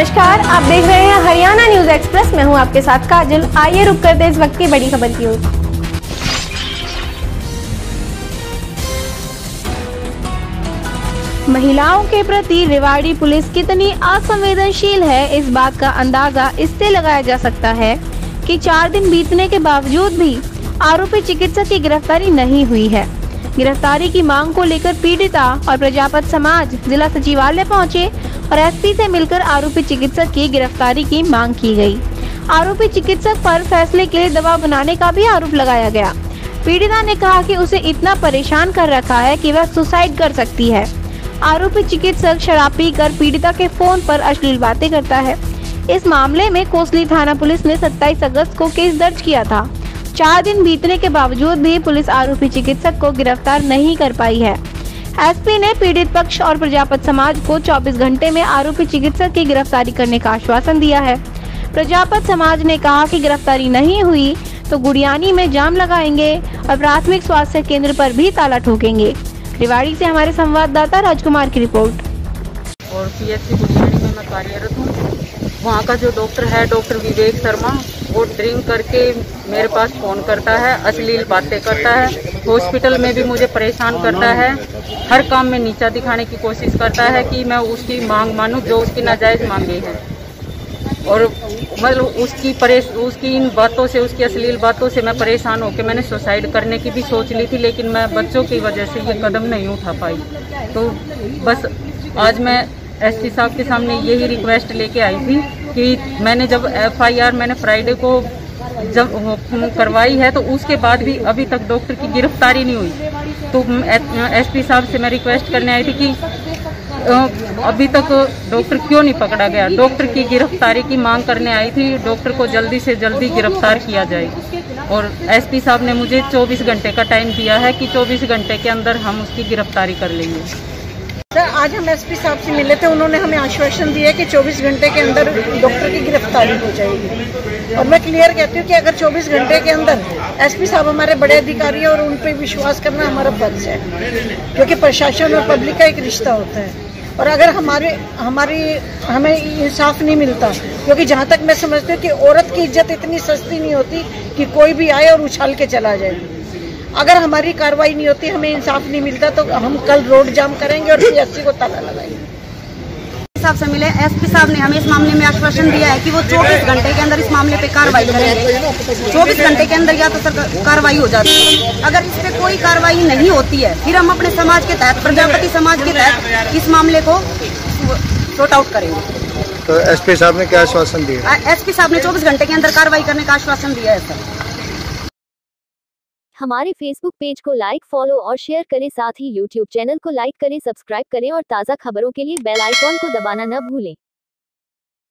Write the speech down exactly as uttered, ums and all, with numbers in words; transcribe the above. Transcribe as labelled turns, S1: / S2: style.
S1: नमस्कार, आप देख रहे हैं हरियाणा न्यूज एक्सप्रेस। मैं हूं आपके साथ काजल। आइए रुक करते हैं इस वक्त की बड़ी खबर की ओर। महिलाओं के प्रति रेवाड़ी पुलिस कितनी असंवेदनशील है, इस बात का अंदाजा इससे लगाया जा सकता है कि चार दिन बीतने के बावजूद भी आरोपी चिकित्सक की गिरफ्तारी नहीं हुई है। गिरफ्तारी की मांग को लेकर पीड़िता और प्रजापत समाज जिला सचिवालय पहुंचे और एसपी से मिलकर आरोपी चिकित्सक की गिरफ्तारी की मांग की गई। आरोपी चिकित्सक पर फैसले के लिए दबाव बनाने का भी आरोप लगाया गया। पीड़िता ने कहा कि उसे इतना परेशान कर रखा है कि वह सुसाइड कर सकती है। आरोपी चिकित्सक शराब पीकर पीड़िता के फोन पर अश्लील बातें करता है। इस मामले में कोसली थाना पुलिस ने सत्ताईस अगस्त को केस दर्ज किया था। चार दिन बीतने के बावजूद भी पुलिस आरोपी चिकित्सक को गिरफ्तार नहीं कर पाई है। एसपी ने पीड़ित पक्ष और प्रजापत समाज को चौबीस घंटे में आरोपी चिकित्सक की गिरफ्तारी करने का आश्वासन दिया है। प्रजापत समाज ने कहा कि गिरफ्तारी नहीं हुई तो गुड़ियानी में जाम लगाएंगे और प्राथमिक स्वास्थ्य केंद्र पर भी ताला ठोकेंगे। रेवाड़ी से हमारे संवाददाता राजकुमार की रिपोर्ट।
S2: और पीएचसी गुड़ियानी में मैं कार्यरत हूँ। वहाँ का जो डॉक्टर है, डॉक्टर विवेक शर्मा, वो ड्रिंक करके मेरे पास फ़ोन करता है, अश्लील बातें करता है, हॉस्पिटल में भी मुझे परेशान करता है, हर काम में नीचा दिखाने की कोशिश करता है कि मैं उसकी मांग मानूं जो उसकी नाजायज़ मांगे हैं। और मतलब उसकी परेश उसकी इन बातों से, उसकी अश्लील बातों से मैं परेशान होकर मैंने सुसाइड करने की भी सोच ली थी, लेकिन मैं बच्चों की वजह से ये कदम नहीं उठा पाई। तो बस आज मैं एसपी साहब के सामने यही रिक्वेस्ट लेके आई थी कि मैंने जब एफआईआर मैंने फ्राइडे को जब करवाई है तो उसके बाद भी अभी तक डॉक्टर की गिरफ्तारी नहीं हुई। तो एसपी साहब से मैं रिक्वेस्ट करने आई थी कि अभी तक डॉक्टर क्यों नहीं पकड़ा गया। डॉक्टर की गिरफ्तारी की मांग करने आई थी, डॉक्टर को जल्दी से जल्दी गिरफ्तार किया जाए। और एसपी साहब ने मुझे चौबीस घंटे का टाइम दिया है कि चौबीस घंटे के अंदर हम उसकी गिरफ्तारी कर लेंगे।
S3: सर, आज हम एसपी साहब से मिले थे। उन्होंने हमें आश्वासन दिया कि चौबीस घंटे के अंदर डॉक्टर की गिरफ्तारी हो जाएगी। और मैं क्लियर कहती हूँ कि अगर चौबीस घंटे के अंदर एसपी साहब हमारे बड़े अधिकारी हैं और उन पर विश्वास करना हमारा फर्ज है, क्योंकि प्रशासन और पब्लिक का एक रिश्ता होता है। और अगर हमारे हमारी हमें इंसाफ नहीं मिलता, क्योंकि जहाँ तक मैं समझती हूँ कि औरत की इज्जत इतनी सस्ती नहीं होती कि कोई भी आए और उछाल के चला जाए। अगर हमारी कार्रवाई नहीं होती, हमें इंसाफ नहीं मिलता, तो हम कल रोड जाम करेंगे और पीएससी को ताला लगाएंगे।
S4: साहब से मिले, एसपी साहब ने हमें इस मामले में आश्वासन दिया है कि वो चौबीस घंटे के अंदर इस मामले पे कार्रवाई करेंगे। चौबीस घंटे के अंदर या तो सर कार्रवाई हो जाती है। अगर इस पे कोई कार्रवाई नहीं होती है, फिर हम अपने समाज के तहत, प्रजापति समाज के तहत इस मामले को सॉर्ट आउट करेंगे।
S5: तो एसपी साहब ने क्या आश्वासन दिया?
S4: एसपी साहब ने चौबीस घंटे के अंदर कार्रवाई करने का आश्वासन दिया है सर।
S6: हमारे फेसबुक पेज को लाइक, फॉलो और शेयर करें। साथ ही यूट्यूब चैनल को लाइक करें, सब्सक्राइब करें और ताज़ा खबरों के लिए बेल आइकॉन को दबाना न भूलें।